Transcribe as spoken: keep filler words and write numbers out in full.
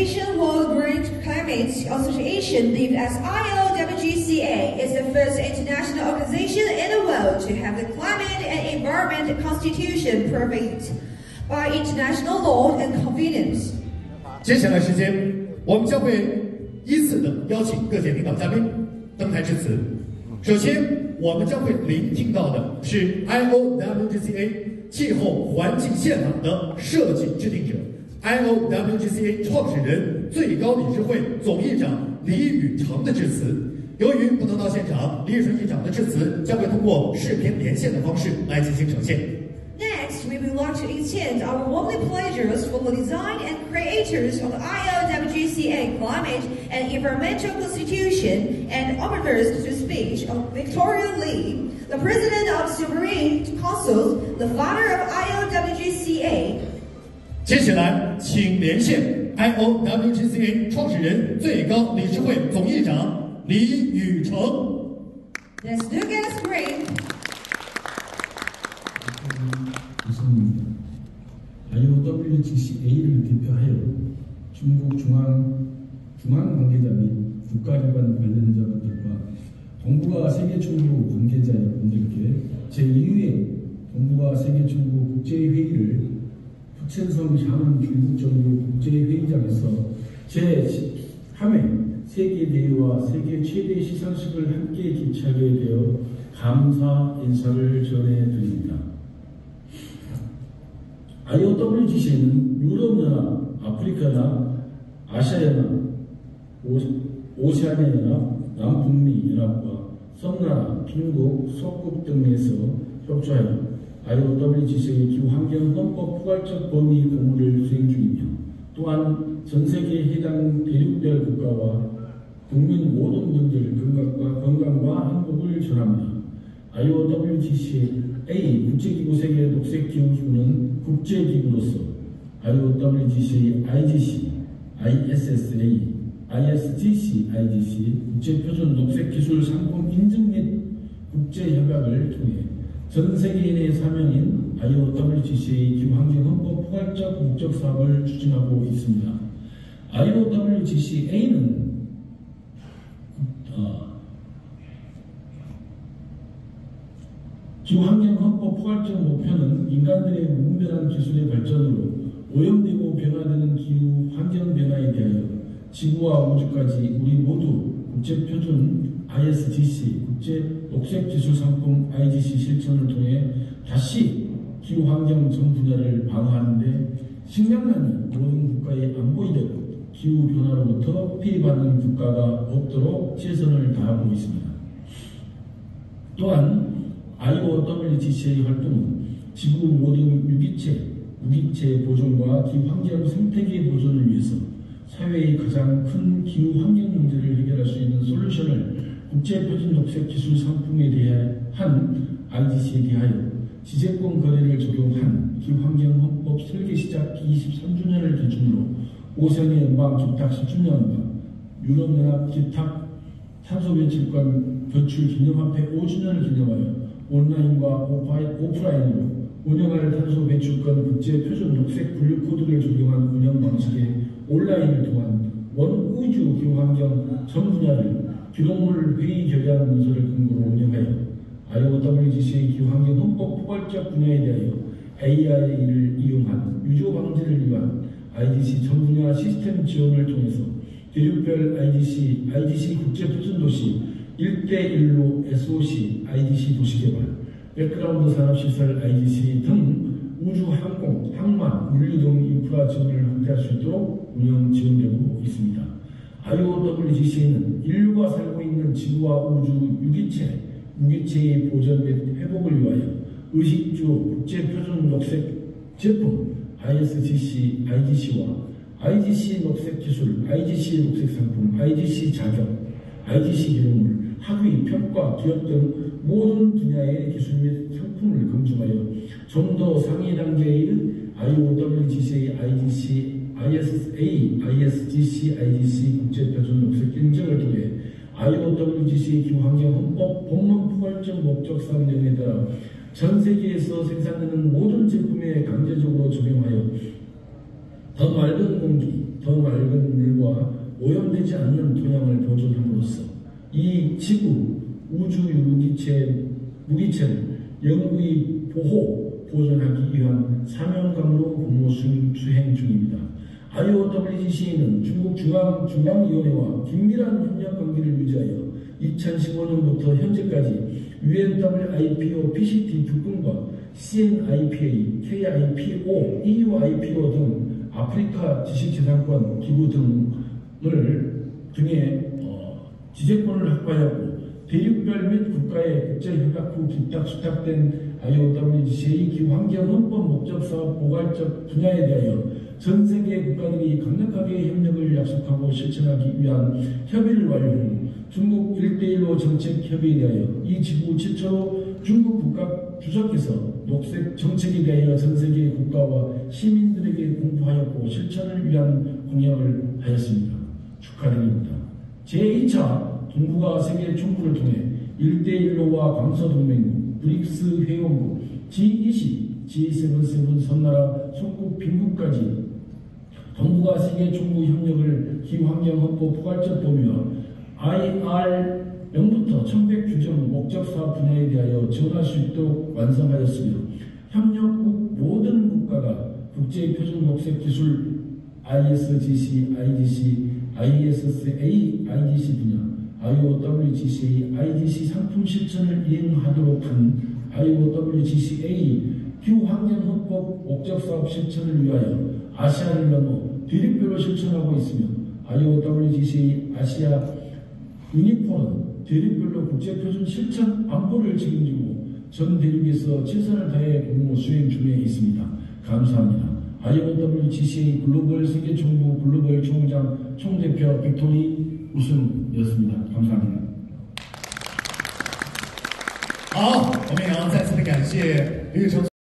Organization World Green Climate Association believes as I O W G C A is the first international organization in the world to have the climate and environment constitution protected by international law and conventions. 接下来时间，我们将会依次的邀请各界领导嘉宾登台致辞。首先，我们将会聆听到的是 I O W G C A 气候环境宪法的设计制定者。 I O W G C A 创始人、最高理事会总议长李宇成的致辞。由于不能到现场，李宇成议长的致辞将会通过视频连线的方式来进行呈现。 Next, we would like to extend our warmly pleasures for the design and creators of the I O W G C A Climate and Environmental Constitution and offers the speech of Victoria Lee, the President of the Supreme Council, the founder of I O W G C A. 接下来，请连线 I O W G C A 创始人、最高理事会总议长李宇成。 Let's do get a screen. 이십니다. I O W G C A를 대표하여 중국 중앙 중앙 관계자 및 국가기관 관련자분들과 동북아 세계총국 관계자 여러분들께 제이 회 동북아 세계총국 국제회의를 부첸성 샤먼 중국정부 국제회의장에서 제십삼 회 세계대회와 세계 최대 시상식을 함께 개최하게 되어 감사 인사를 전해드립니다. I O W G C A는 유럽연합, 아프리카연합, 아시아연합, 오세아니아연합, 남북미연합과 섬나라, 중국, 석국 등에서 협조하여 I O W G C A의 기후환경 헌법 포괄적 범위 공무를 수행 중이며 또한 전세계 해당 대륙별 국가와 국민 모든 분들 건강과, 건강과 행복을 전합니다. I O W G C A 국제기구 세계 녹색기후기구는 국제기구로서 I O W G C A, I G C, I S S A, I S G C, I G C 국제표준 녹색기술 상품 인증 및 국제협약을 통해 전 세계인의 사명인 I O W G C A 기후환경헌법 포괄적 목적 사업을 추진하고 있습니다. I O W G C A는 어, 기후환경헌법 포괄적 목표는 인간들의 무분별한 기술의 발전으로 오염되고 변화되는 기후 환경 변화에 대하여 지구와 우주까지 우리 모두 국제표준 I S G C 국제 녹색기술상품 I G C 실천을 통해 다시 기후환경 전 분야를 방어하는 데 식량난이 모든 국가에 안보이되고 기후변화로부터 피해받는 국가가 없도록 최선을 다하고 있습니다. 또한 I O W G C A 활동은 지구 모든 유기체, 무기체 보존과 기후환경 생태계 보존을 위해서 사회의 가장 큰 기후환경 문제를 해결할 수 있는 솔루션을 국제표준 녹색기술 상품에 대한 I G C에 대하여 지재권 거래를 적용한 기후환경헌법 설계 시작 이십삼 주년을 기준으로 오세아니아 연방 기탁 십 주년과 유럽연합 기탁 탄소배출권 배출 기념합회 오 주년을 기념하여 온라인과 오프라인으로 운영할 탄소 배출권 국제 표준 녹색 분류 코드를 적용한 운영 방식의 온라인을 통한 원우주 기후환경 전 분야를 기록물 회의 결의안 문서를 근거로 운영하여 I O W G C A 기후환경 헌법 포괄적 분야에 대하여 A I 를 이용한 유조 방지를 위한 I G C 전 분야 시스템 지원을 통해서 대륙별 I G C, I G C 국제표준도시 일 대 일로 S O C, I G C 도시개발, 백그라운드 산업시설 I G C 등 우주, 항공, 항만, 물류 등 인프라 지원을 확대할 수 있도록 운영 지원되고 있습니다. I O W G C A는 인류가 살고 있는 지구와 우주 유기체, 무기체의 보존 및 회복을 위하여 의식주 국제표준 녹색 제품 I S G C, I G C와 I G C 녹색기술, I G C 녹색상품, I G C 자격, I G C 기록물, 학위, 평가, 기업 등 모든 분야의 기술 및 상품을 검증하여 좀 더 상위 단계의 I O W G C A, I G C, I S A, I S G C, I G C 국제표준 녹색 인증을 통해 I O W G C A 기후환경헌법 본문 포괄적 목적 사업 내용에 따라 전 세계에서 생산되는 모든 제품에 강제적으로 적용하여 더 맑은 공기, 더 맑은 물, 오염되지 않는 토양을 보존함으로써 이 지구 우주 무기체, 무기체를 영구히 보호, 보존하기 위한 사명감으로 공모 수행 중입니다. 아이오더블유지씨에이는 중국 중앙, 중앙위원회와 긴밀한 협력 관계를 유지하여 이천십오 년부터 현재까지 유엔더블유아이피오 피씨티 두 건과 씨엔아이피에이, 케이아이피오, 이유아이피오 등 아프리카 지식재산권 기구 등을 등의 어, 지재권을 확보하였고 대륙별 및 국가의 국제협약 후 기탁 수탁된 아이오더블유지씨에이 기후환경헌법 목적사업 포괄적 분야에 대하여 전 세계 국가들이 강력하게 협력을 약속하고 실천하기 위한 협의를 완료 후 중국 일대일로 정책 협의에 대하여 이 지구 최초로 중국 국가 주석께서 녹색 정책에 대하여 전 세계 국가와 시민들에게 공포하였고 실천을 위한 공약을 하였습니다. 축하드립니다. 제이 차 동북아 세계 총부를 통해 일대일로와 광서동맹국, 브릭스 회원국, 지 이십, 지 칠십칠 섬나라 속국 빈국까지 동북아 세계 총부 협력을 기후환경헌법 포괄적 범위와 아이알 영부터 천백 규정 목적사업 분야에 대하여 지원할 수 있도록 완성하였으며 협력국 모든 국가가 국제표준 녹색기술 아이에스지씨, 아이디씨, 아이에스에이, 아이디씨 분야, 아이오더블유지씨에이, 아이디씨 상품 실천을 이행하도록 한 아이오더블유지씨에이 기후환경헌법 목적사업 실천을 위하여 아시아를 넘어 대륙별로 실천하고 있으며 아이오더블유지씨에이 아시아 유니폼은 대륙별로 국제표준 실천 안보를 책임지고 전 대륙에서 최선을 다해 공모 수행 중에 있습니다. 감사합니다. 아이오더블유지씨에이 글로벌 세계총부 글로벌 총장 총대표 빅토리 우승이었습니다. 감사합니다. 好，我们也要再次的感谢刘宇成。